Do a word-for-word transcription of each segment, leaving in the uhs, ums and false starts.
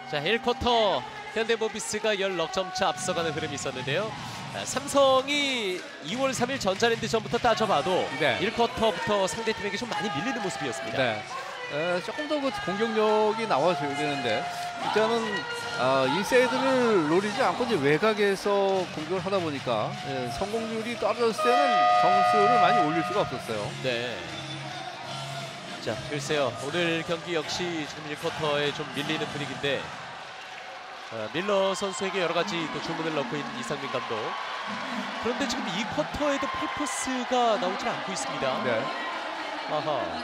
자, 일 쿼터 현대모비스가 십육 점 차 앞서가는 흐름이 있었는데요. 아, 삼성이 이월 삼일 전자랜드전부터 따져봐도 네. 일 쿼터부터 상대팀에게 좀 많이 밀리는 모습이었습니다. 네. 에, 조금 더 그 공격력이 나와줘야 되는데 일단은 아, 인사이드를 노리지 않고 이제 외곽에서 공격을 하다 보니까 예, 성공률이 떨어졌을 때는 점수를 많이 올릴 수가 없었어요. 네. 자, 글쎄요. 오늘 경기 역시 지금 일 쿼터에 좀 밀리는 분위기인데 어, 밀러 선수에게 여러 가지 또 주문을 넣고 있는 이상민 감독. 그런데 지금 이 쿼터에도 펄퍼스가 나오지 않고 있습니다. 네. 아하.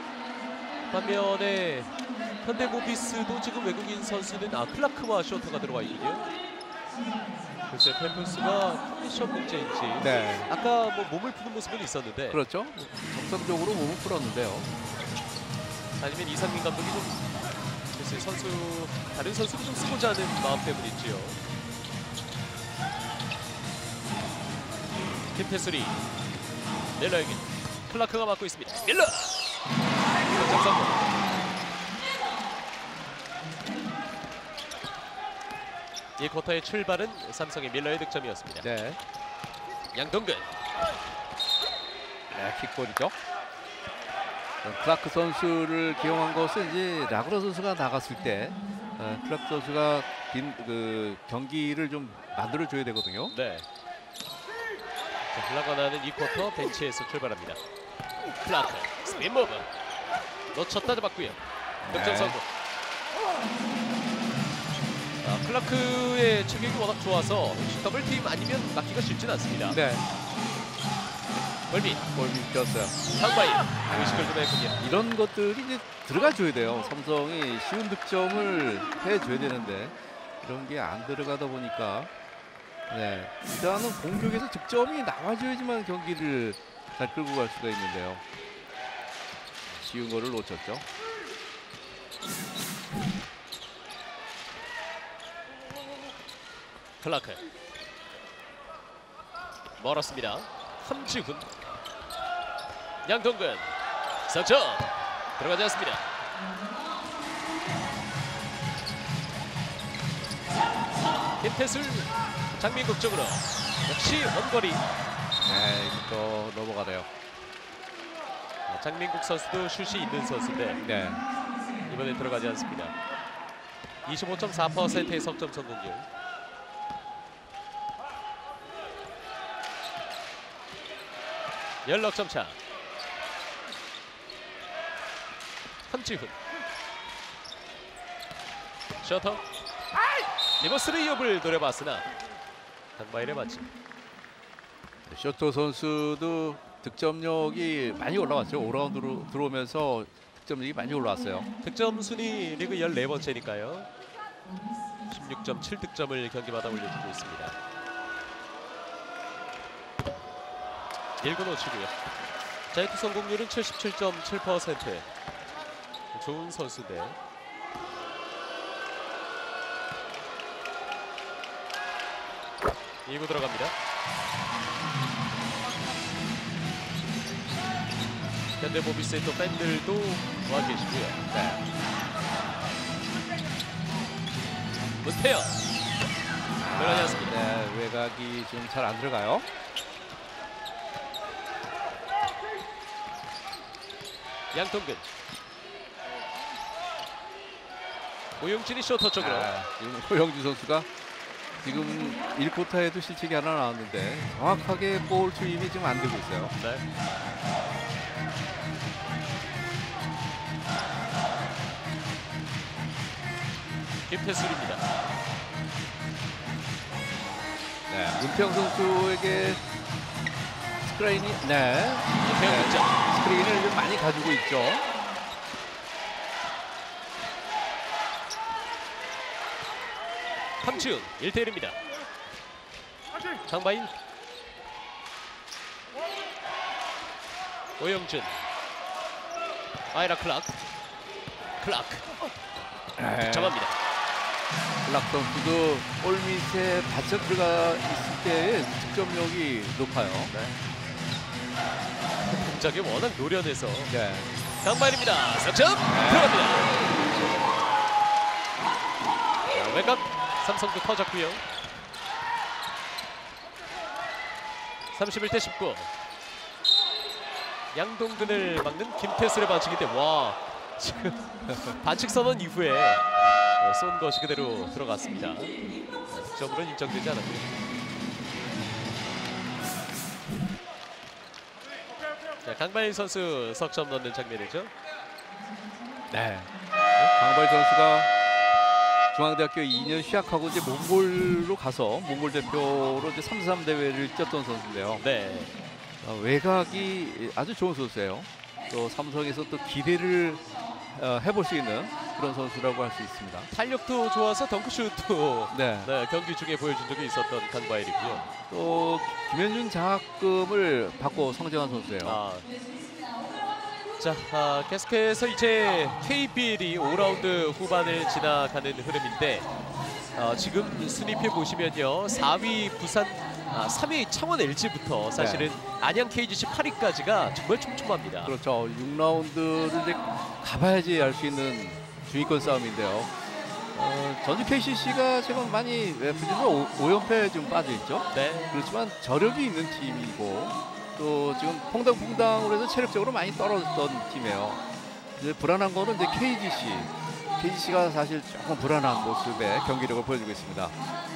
반면에 현대모비스도 지금 외국인 선수는 아 클라크와 쇼터가 들어와 있군요. 글쎄 펠프스가 컨디션 문제인지 네. 아까 뭐 몸을 푸는 모습은 있었는데 그렇죠. 정상적으로 몸을 풀었는데요. 아니면 이상민 감독이 좀 글쎄 선수 다른 선수를 좀 쓰고자 하는 마음 때문인지요. 김태술이 밀러에게 클라크가 맡고 있습니다. 밀러! 정성공. 이 쿼터의 출발은 삼성의 밀러의 득점이었습니다. 네. 양동근. 네, 킥볼이죠. 클라크 선수를 기용한 것은 이제 라그라 선수가 나갔을 때 어, 클라크 선수가 빈, 그 경기를 좀 만들어줘야 되거든요. 네. 자, 흘러가는 이 쿼터 벤치에서 출발합니다. 클라크 스핀 모브 놓쳤다 잡았고요. 득점 네. 성공. 아, 클라크의 체격이 워낙 좋아서 더블팀 아니면 막기가 쉽진 않습니다. 네. 골밑 골밑 뛰었어요. 상바이 의식을 좀 했군요. 이런 것들이 이제 들어가줘야 돼요. 삼성이 쉬운 득점을 해줘야 되는데 이런 게 안 들어가다 보니까 네, 일단은 공격에서 득점이 나와줘야지만 경기를 잘 끌고 갈 수가 있는데요. 쉬운 거를 놓쳤죠. 클라크 멀었습니다. 함지훈 양동근 석점 들어가지 않습니다. 김태술 장민국 쪽으로 역시 원거리. 네, 이거 넘어가네요. 장민국 선수도 슛이 있는 선수인데 네. 이번에 들어가지 않습니다. 이십오 점 사 퍼센트의 석점 성공률. 십육 점 차. 함지훈 셔터 리버스 레이업을 노려봤으나 강바일의 맞춤. 쇼토 선수도 득점력이 많이 올라왔죠. 오 라운드로 들어오면서 득점력이 많이 올라왔어요. 득점 순위 리그 열네 번째니까요. 십육 점 칠 득점을 경기마다 올려주고 있습니다. 일 구 놓치고요. 자유투 성공률은 칠십칠 점 칠 퍼센트. 좋은 선수인데 이 구 들어갑니다. 현대모비스의 또 팬들도 와 계시고요. 네. 문태영 들어가지 않습니다. 네, 외곽이 좀 잘 안 들어가요. 양동근 오영진이 쇼터 쪽으로. 아, 지금 호영준 선수가 지금 일 쿼터에도 실책이 하나 나왔는데 정확하게 볼 투입이 지금 안 되고 있어요. 네. 김태술입니다. 네, 문태영 선수에게 스크린이 네, 문태영 네, 득점. 스크린을 좀 많이 가지고 있죠. 함지훈 일 대 일입니다. 장바인 오영준 아이라 클라크 클라크 네. 득점합니다. 클락 선수도 골 밑에 받쳐 들어가 있을 때의 득점력이 높아요. 네. 동작이 워낙 노련해서. 네. 장바인입니다. 석점 들어갑니다. 외곽 삼성도 터졌고요. 삼십일 대 십구. 양동근을 막는 김태술의 반칙인데 와 지금 반칙 선언 이후에 쏜 것이 그대로 들어갔습니다. 득점으로는 인정되지 않았고요. 자, 강바일 선수 석점 넣는 장면이죠. 네. 강발 선수가 중앙대학교 이 년 휴학하고 이제 몽골로 가서 몽골 대표로 이제 삼 삼 대회를 뛰었던 선수인데요. 네. 어, 외곽이 아주 좋은 선수예요. 또 삼성에서 또 기대를 어, 해볼 수 있는 그런 선수라고 할 수 있습니다. 탄력도 좋아서 덩크슛도 네. 네, 경기 중에 보여준 적이 있었던 강바일이고요. 또 김현준 장학금을 받고 성장한 선수예요. 아. 자, 아, 계속해서 이제 케이피엘이 오 라운드 후반을 지나가는 흐름인데 어, 지금 순위표 보시면요. 사 위 부산, 아, 삼 위 창원 엘지부터 사실은 네. 안양 케이지씨 팔 위까지가 정말 촘촘합니다. 그렇죠. 육 라운드를 이제 가봐야지 알 수 있는 중위권 싸움인데요. 어, 전주 케이씨씨가 지금 많이 부진으로 오 연패에 좀 빠져 있죠. 네. 그렇지만 저력이 있는 팀이고 또 지금 퐁당퐁당으로 해서 체력적으로 많이 떨어졌던 팀이에요. 이제 불안한 거는 이제 케이지씨. 케이지씨가 사실 조금 불안한 모습의 경기력을 보여주고 있습니다.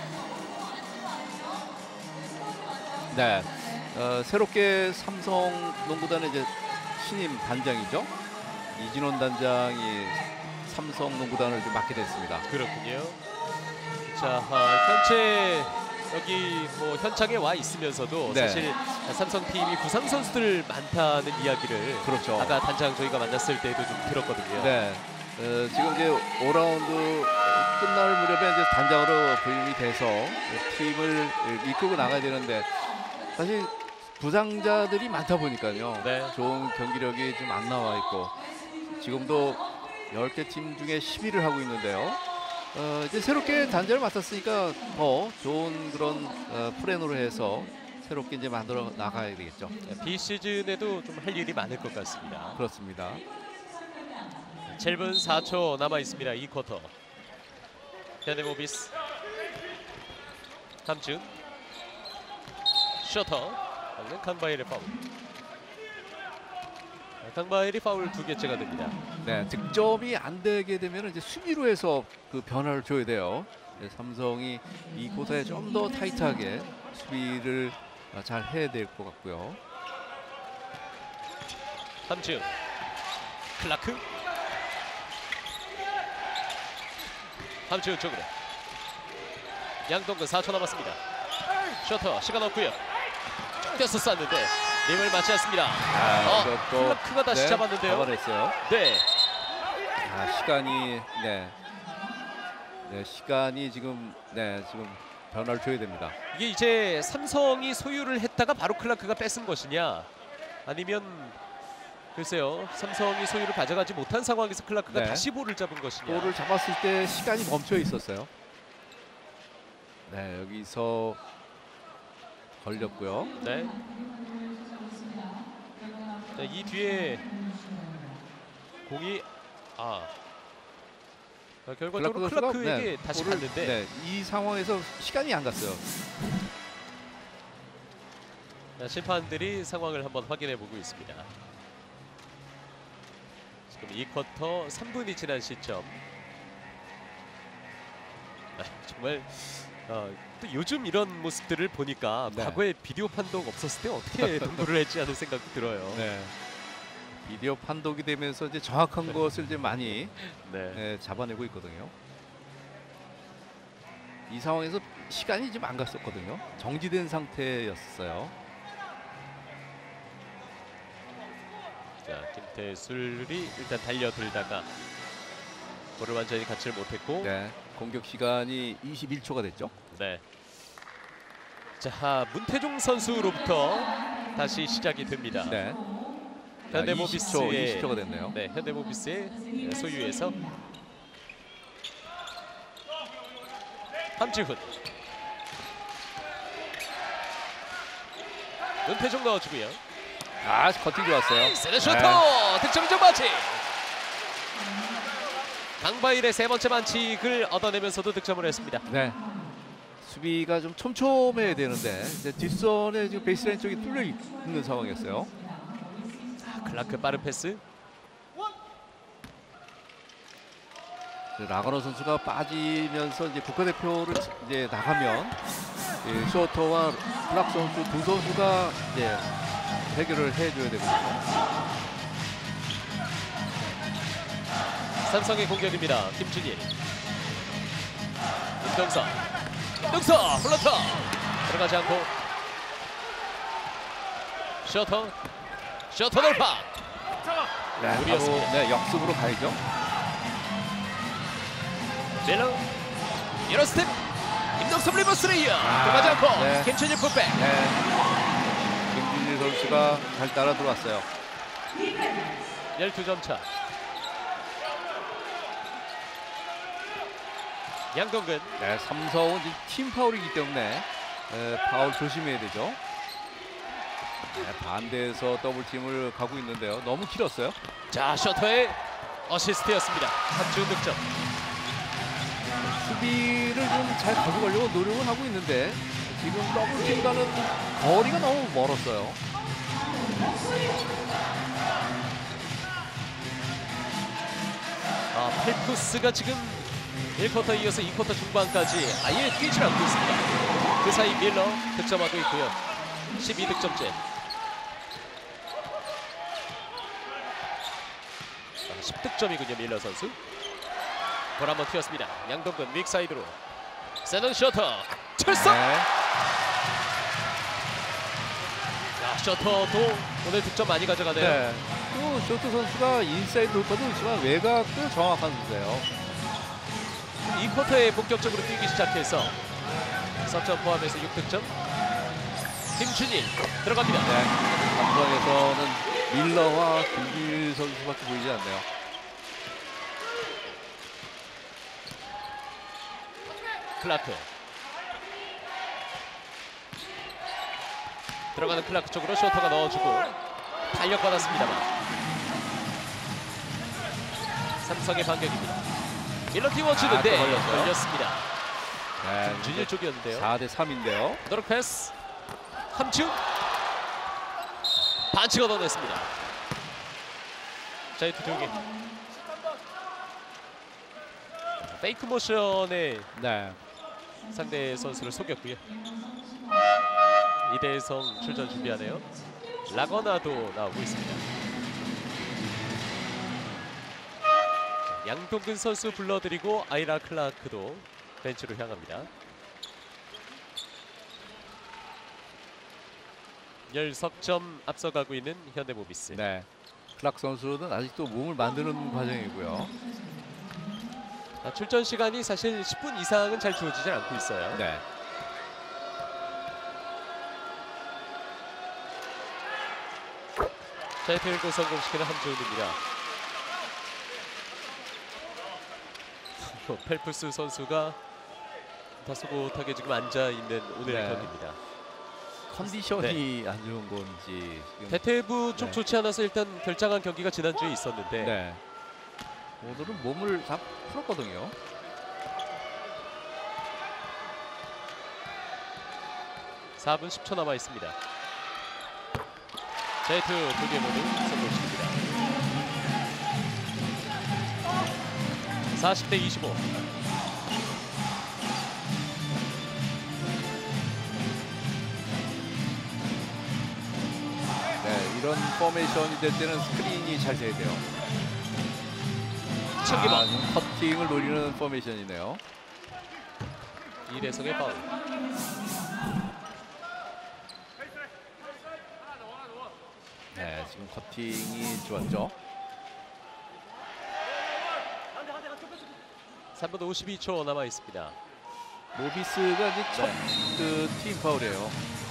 네, 어, 새롭게 삼성 농구단의 이제 신임 단장이죠. 이진원 단장이 삼성 농구단을 좀 맡게 됐습니다. 그렇군요. 자, 아, 현재 여기 뭐 현장에 와 있으면서도 네. 사실 삼성 팀이 부상 선수들 많다는 이야기를 그렇죠. 아까 단장 저희가 만났을 때도 좀 들었거든요. 네, 어, 지금 이제 오 라운드 끝날 무렵에 이제 단장으로 부임이 돼서 팀을 이끌고 나가야 되는데 사실 부상자들이 많다 보니까요. 네. 좋은 경기력이 좀 안 나와 있고 지금도 열 개 팀 중에 십 위를 하고 있는데요. 어, 이제 새롭게 단장을 맡았으니까 더 좋은 그런 어, 플랜으로 해서 새롭게 이제 만들어 나가야 되겠죠. 비시즌에도 좀 할 일이 많을 것 같습니다. 그렇습니다. 칠 분 사 초 남아 있습니다. 이 쿼터. 현대모비스 함준 셔터 방금 강바일의 파울. 강바일이 파울 두 개째가 됩니다. 네, 득점이 안 되게 되면 이제 수비로 해서 그 변화를 줘야 돼요. 네, 삼성이 이 쿼터에 좀 더 타이트하게 수비를 잘 해야 될 것 같고요. 함준 클라크 함준 쪽으로 양동근 사 초 남았습니다. 셔터 시간 없고요. 뛰어서 쐈는데 림을 맞지 않습니다. 아, 어, 이것도 클라크가 다시 네, 잡았는데요. 잡아냈어요. 네. 아, 시간이 네, 네 시간이 지금 네 지금 변화를 줘야 됩니다. 이게 이제 삼성이 소유를 했다가 바로 클라크가 뺏은 것이냐 아니면 글쎄요 삼성이 소유를 가져가지 못한 상황에서 클라크가 네. 다시 볼을 잡은 것이냐. 볼을 잡았을 때 시간이 멈춰 있었어요. 네, 여기서 걸렸고요. 네. 자, 이 뒤에 공이 아 자, 결과적으로 선수가, 클라크에게 네, 다시 볼을, 갔는데 네, 이 상황에서 시간이 안 갔어요. 자, 심판들이 상황을 한번 확인해 보고 있습니다. 지금 이 쿼터 삼 분이 지난 시점. 아, 정말 어, 또 요즘 이런 모습들을 보니까 네. 과거에 비디오 판독 없었을 때 어떻게 농구를 했지 하는 생각도 들어요. 네. 비디오 판독이 되면서 이제 정확한 네. 것을 이제 많이 네. 네, 잡아내고 있거든요. 이 상황에서 시간이 좀 안 갔었거든요. 정지된 상태였어요. 자, 김태술이 일단 달려들다가 볼을 완전히 갖지를 못했고. 네, 공격 시간이 이십일 초가 됐죠. 네. 자, 문태종 선수로부터 다시 시작이 됩니다. 네. 현대모비스의 이십 초가 됐네요. 네, 현대모비스의 소유에서 함지훈, 문태종 넣어주고요. 아, 커팅 좋았어요. 세레 셔터 네. 득점 좀 맞지. 강바일의 세 번째 반칙을 얻어내면서도 득점을 했습니다. 네. 수비가 좀 촘촘해야 되는데 이제 뒷선에 지금 베이스라인 쪽이 뚫려 있는 상황이었어요. 클라크 빠른 패스. 라거너 선수가 빠지면서 이제 국가대표를 이제 나가면 예, 쇼터와 클락 선수 두 선수가 이제 해결을 해줘야 되거든요. 삼성의 공격입니다. 김준일. 임동서. 임동서 플러터 들어가지 않고 셔터. 셔터 돌파. 네, 바로 무리였습니다. 네, 역습으로 가야죠. 밀러. 이런 스텝. 임동섭 리버스 레이어. 들어가지 않고 네. 김준일 풋백. 네. 김준일 선수가 잘 따라 들어왔어요. 열두 점 차. 양동근. 네, 삼성은 지금 팀 파울이기 때문에 에, 파울 조심해야 되죠. 네, 반대에서 더블팀을 가고 있는데요. 너무 길었어요. 자, 셔터의 어시스트였습니다. 함지훈 득점. 수비를 좀 잘 가져가려고 노력을 하고 있는데 지금 더블팀과는 거리가 너무 멀었어요. 아, 펠프스가 지금 일 쿼터 이어서 이 쿼터 중반까지 아예 뛰지 않고 있습니다. 그 사이 밀러 득점하고 있고요. 십이 득점째. 십 득점이군요. 밀러 선수. 볼 한번 튀었습니다. 양동근 윅사이드로. 세넌 셔터. 출석! 네. 자, 셔터도 오늘 득점 많이 가져가네요. 네. 또 쇼트 선수가 인사이드 돌파도 있지만 외곽도 정확한 선수예요. 이 쿼터에 본격적으로 뛰기 시작해서 석점 포함해서 육 득점. 김준일 들어갑니다. 네. 삼성에서는 밀러와 김준일 선수밖에 보이지 않네요. 클라크. 들어가는 클라크 쪽으로 쇼터가 넣어주고 탄력받았습니다만 삼성의 반격입니다. 밀러 띄워주는데 아, 또 걸렸어요. 걸렸습니다. 네. 김준일 쪽이었는데요. 사 대 삼인데요. 노력 패스. 함지훈 반칙 얻어냈습니다. 자이트 두 개. 페이크 모션에 네. 상대 선수를 속였고요. 이대성 출전 준비하네요. 라거나도 나오고 있습니다. 양동근 선수 불러드리고 아이라 클라크도 벤치로 향합니다. 열 석점 앞서가고 있는 현대모비스. 네. 클락 선수는 아직도 몸을 만드는 과정이고요. 아, 출전 시간이 사실 십 분 이상은 잘 주어지지 않고 있어요. 네. 자이트일고 성공시키는 함지훈입니다. 펠프스 선수가 다소곳하게 지금 앉아 있는 오늘 네. 경기입니다. 컨디션이 안 좋은 건지 지금. 대퇴부 쪽 네. 좋지 않아서 일단 결장한 경기가 지난주에 있었는데 네. 오늘은 몸을 다 풀었거든요. 사 분 십 초 남아 있습니다. 자이트 두 개 모두 성공시킵니다. 사십 대 이십오. 네, 이런 포메이션이 될 때는 스크린이 잘 돼야 돼요. 칠기번. 아, 지금 커팅을 노리는 포메이션이네요. 이대성의 파울. 네, 지금 커팅이 좋았죠. 삼 분 오십이 초 남아 있습니다. 모비스가 이제 첫 그 팀 파울이에요.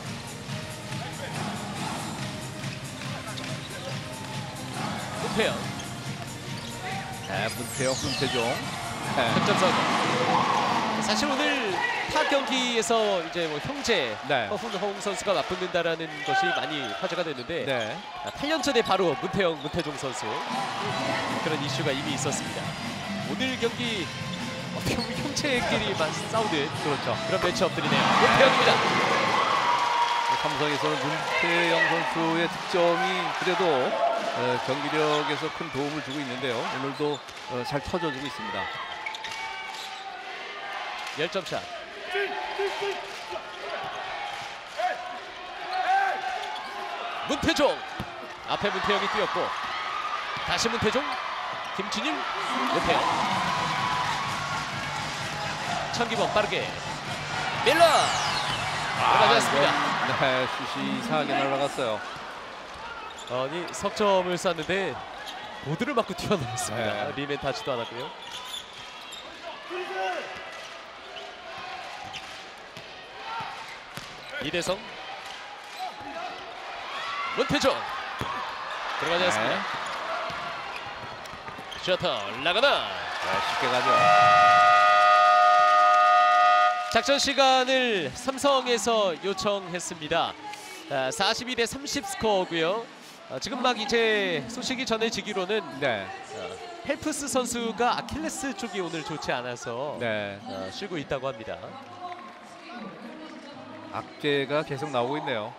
문태영 네, 문태영, 문태종. 네. 득점 성공. 사실 오늘 타 경기에서 이제 뭐 형제 네. 허훈홍 선수가 맞붙는다라는 것이 많이 화제가 됐는데 네. 아, 팔 년 전에 바로 문태영, 문태종 선수 그런 이슈가 이미 있었습니다. 오늘 경기 어떻게 보면 형체끼리만 싸우는 그렇죠. 그런 매치업들이네요. 문태영입니다. 삼성에서는 문태영 선수의 득점이 그래도 어, 경기력에서 큰 도움을 주고 있는데요. 오늘도 어, 잘 터져주고 있습니다. 열점샷. 문태종. 앞에 문태영이 뛰었고 다시 문태종. 김진일. 문태영. 천기범 빠르게. 밀러. 들어가지 않습니다. 네, 슛이 이상하게 날아갔어요. 아니 석점을 쐈는데 보드를 맞고 튀어나왔습니다. 네. 리맨 닿지도 않았고요. 이대성. 문태종. 들어가지 않습니다. 네. 셔터 나가나. 네, 쉽게 가죠. 작전 시간을 삼성에서 요청했습니다. 아, 사십이 대 삼십 스코어고요. 아, 지금 막 이제 소식이 전해지기로는 네, 아, 펠프스 선수가 아킬레스 쪽이 오늘 좋지 않아서 네, 아, 쉬고 있다고 합니다. 악재가 계속 나오고 있네요.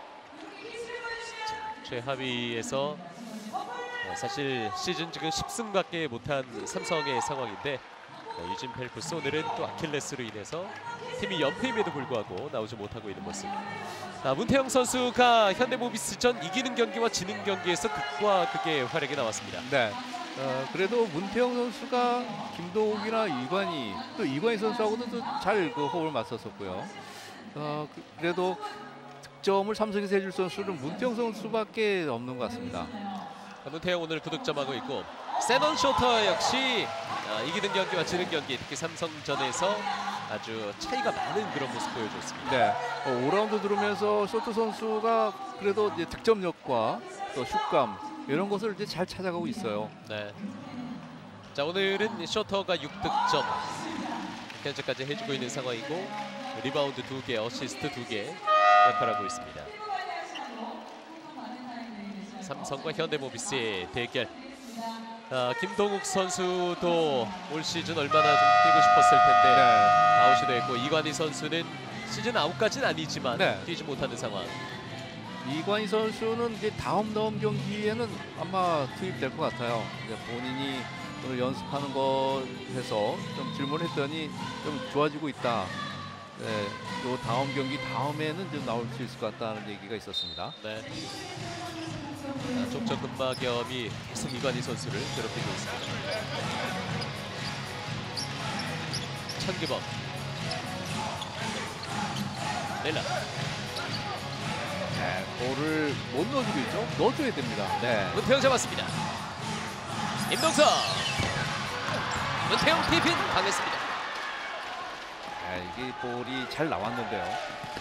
최하위에서 어, 사실 시즌 지금 십 승밖에 못한 삼성의 상황인데 어, 유진 펠프스 오늘은 또 아킬레스로 인해서 팀이 연패임에도 불구하고 나오지 못하고 있는 모습. 아, 문태영 선수가 현대모비스전 이기는 경기와 지는 경기에서 극과 극의 활약이 나왔습니다. 네, 어, 그래도 문태영 선수가 김도욱이나 이관희 또 이관희 선수하고도 잘 그 호흡을 맞섰었고요. 어, 그, 그래도 득점을 삼성에서 해줄 선수는 문태영 선수밖에 없는 것 같습니다. 문태영 오늘 구득점하고 있고 세넌 쇼터 역시 어, 이기는 경기와 지는 경기 특히 삼성전에서 아주 차이가 많은 그런 모습 보여줬습니다. 네, 어, 오 라운드 들어오면서 쇼트 선수가 그래도 이제 득점력과 또 슛감 이런 것을 이제 잘 찾아가고 있어요. 네. 자 오늘은 쇼터가 육 득점 현재까지 해주고 있는 상황이고 리바운드 두 개, 어시스트 두 개 역할하고 있습니다. 삼성과 현대모비스의 대결. 아, 김동욱 선수도 올 시즌 얼마나 좀 뛰고 싶었을 텐데 네. 아웃이 됐고 이관희 선수는 시즌 아웃까지는 아니지만 네. 뛰지 못하는 상황. 이관희 선수는 이제 다음 다음 경기에는 아마 투입될 것 같아요. 이제 본인이 오늘 연습하는 거 해서 좀 질문했더니 좀 좋아지고 있다. 네, 또 다음 경기 다음에는 좀 나올 수 있을 것 같다는 얘기가 있었습니다. 네. 아, 족저근막염이 계속 이관희 선수를 괴롭히고 있습니다. 천기범. 넬라. 네, 볼을 못 넣어주고 있죠. 넣어줘야 됩니다. 네. 문태영 잡았습니다. 임동석. 문태영 티핀 당했습니다. 네, 이게 볼이 잘 나왔는데요.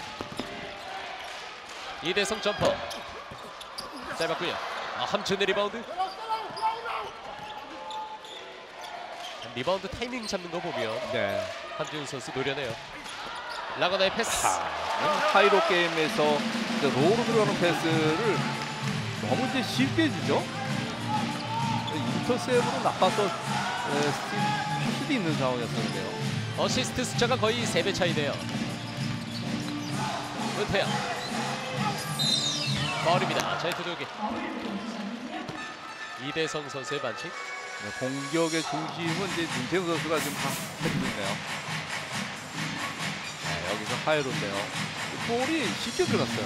이대성 점퍼. 짧았고요. 아, 함준의 리바운드. 리바운드 타이밍 잡는 거 보면 네. 함준 선수 노려내요. 라거나의 패스. 하이로 게임에서 로우로 들어가는 패스를 너무 이제 쉽게 주죠. 인터셉으로 나빠서 할 수도 있는 상황이었는데요. 어시스트 숫자가 거의 세 배 차이네요. 문태영. 파울입니다. 자유투 두 개. 이대성 선수의 반칙. 네, 공격의 중심은 이제 문태영 선수가 지금 다 해주고 있네요. 네, 여기서 하이로인데요. 볼이 쉽게 들어갔어요.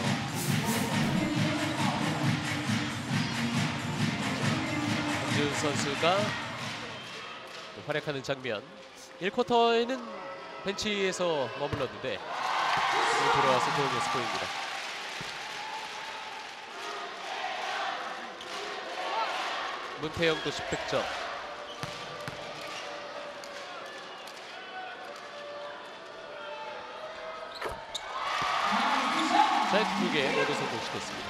함준 선수가 또 활약하는 장면. 일 쿼터에는 벤치에서 머물렀는데 돌아와서 좋은 모습 보입니다. 문태영도 십 득점. 자유투 두 개 모두 성공시켰습니다.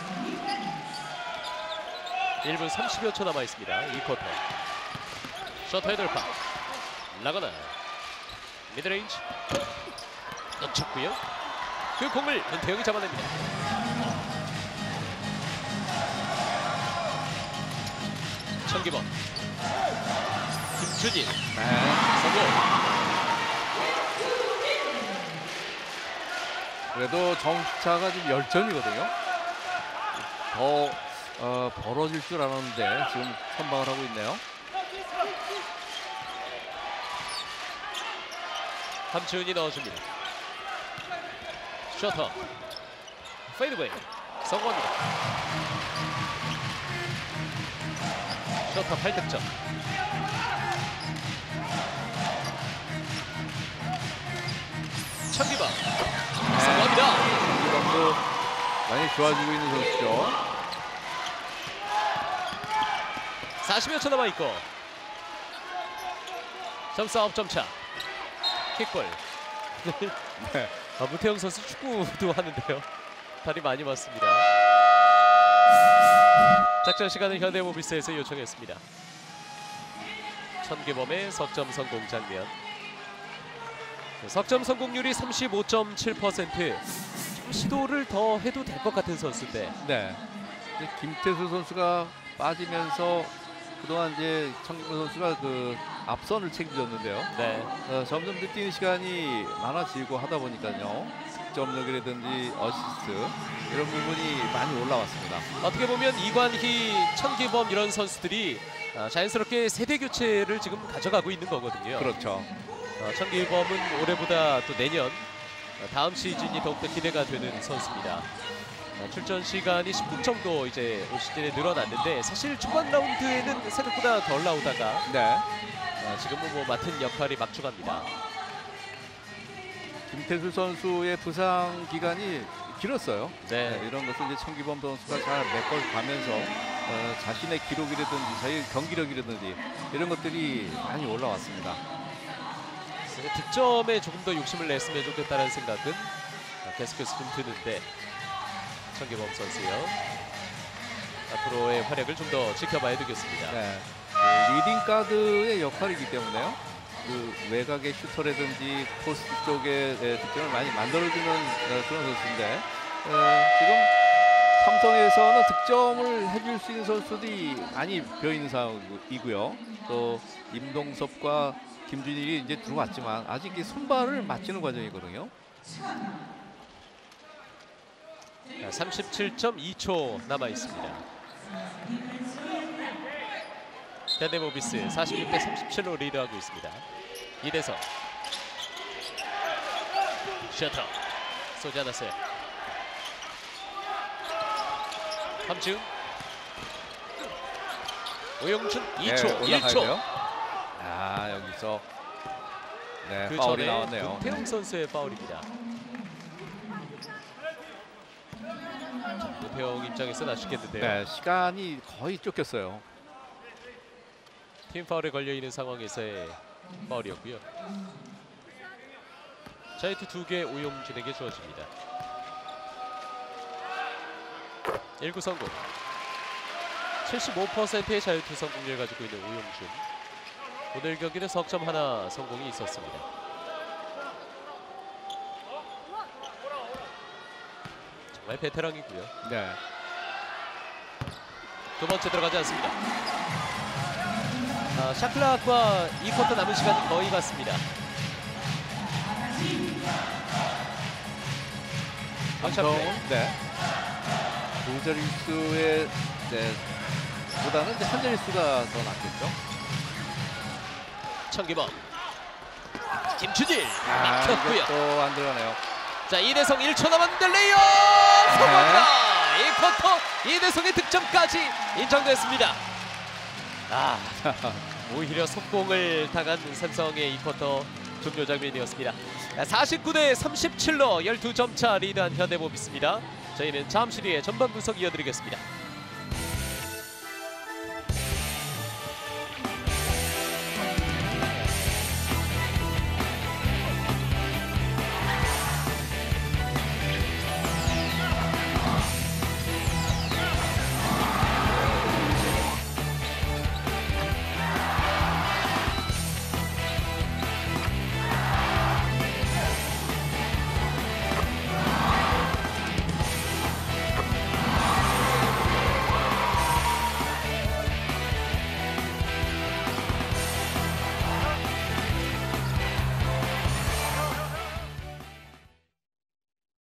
일 분 삼십여 초 남아 있습니다. 이 쿼터. 셔터의 돌파. 라거나. 미드레인지. 놓쳤고요. 그 공을 문태영이 잡아냅니다. 천기범. 김준일 네. 성공. 그래도 점수차가 지금 열 점이거든요. 더 어, 벌어질 줄 알았는데 지금 선방을 하고 있네요. 함지훈이 넣어줍니다. 셔터 페이드웨이 성공합니다. 셔터 팔 득점. 천기범 성공합니다. 이번도 많이 좋아지고 있는 선수죠. 사십여 초 남아있고 점수 아홉 점 차. 킥볼. 네. 아, 문태영 선수 축구도 하는데요. 다리 많이 맞습니다. 작전 시간을 현대모비스에서 요청했습니다. 천기범의 석점 성공 장면. 석점 성공률이 삼십오 점 칠 퍼센트. 좀 시도를 더 해도 될 것 같은 선수인데. 네. 이제 김태수 선수가 빠지면서 그동안 이제 천기범 선수가 그 앞선을 책임졌는데요. 네. 어, 점점 더 뛰는 시간이 많아지고 하다 보니까요. 득점력이라든지 어시스트 이런 부분이 많이 올라왔습니다. 어떻게 보면 이관희, 천기범 이런 선수들이 아, 자연스럽게 세대 교체를 지금 가져가고 있는 거거든요. 그렇죠. 어, 천기범은 올해보다 또 내년 어, 다음 시즌이 더욱더 기대가 되는 선수입니다. 어, 출전 시간이 십 분 정도 이제 올 시즌에 늘어났는데 사실 초반 라운드에는 생각보다 덜 나오다가 네. 어, 지금은 뭐 맡은 역할이 막중합니다. 김태수 선수의 부상 기간이 길었어요. 네. 네, 이런 것을 이제 천기범 선수가 잘 메꿔가면서 어, 자신의 기록이라든지 자기 경기력이라든지 이런 것들이 많이 올라왔습니다. 득점에 조금 더 욕심을 냈으면 좋겠다는 생각은 계속해서 좀 드는데 천기범 선수요. 앞으로의 활약을 좀 더 지켜봐야 되겠습니다. 네. 그 리딩 가드의 역할이기 때문에요. 그 외곽의 슈터라든지 포스트 쪽에 예, 득점을 많이 만들어주는 어, 그런 선수인데 어, 지금 삼성에서는 득점을 해줄 수 있는 선수들이 많이 비어있는 상황이고요. 또 임동섭과 김준일이 이제 들어왔지만 아직 이 손발을 맞추는 과정이거든요. 삼십칠 점 이 초 남아 있습니다. 현대모비스 사십육 대 삼십칠로 리드하고 있습니다. 이대성 셔터 쏘지 않았어요. 함지훈 오영준 이 초 네, 일 초. 아 여기서 네, 그 파울이 전에 나왔네요. 문태영 선수의 파울입니다. 문태영 입장에서는 아쉽겠는데요. 네, 시간이 거의 쫓겼어요. 팀 파울에 걸려있는 상황에서의 파울이었고요. 자유투 두 개 오용준에게 주어집니다. 일 구 성공. 칠십오 퍼센트의 자유투 성공률 가지고 있는 오용준. 오늘 경기는 석점 하나 성공이 있었습니다. 정말 베테랑이고요. 네. 두 번째 들어가지 않습니다. 아, 샤클락과 이 쿼터 남은 시간이 거의 같습니다. 삼성 네. 두 자릿수의 네, 보다는 이제 한 자릿수가 더 낫겠죠. 천기범 김준일 아, 막혔고요. 또 안 들어가네요. 자, 이대성 일 초 남았는데 레이업 성공합니다. 이 쿼터 이대성의 득점까지 인정됐습니다. 아, 오히려 속공을 당한 삼성의 이 쿼터 종료 장면이었습니다. 사십구 대 삼십칠로 열두 점 차 리드한 현대모비스입니다. 저희는 잠시 뒤에 전반 분석 이어드리겠습니다.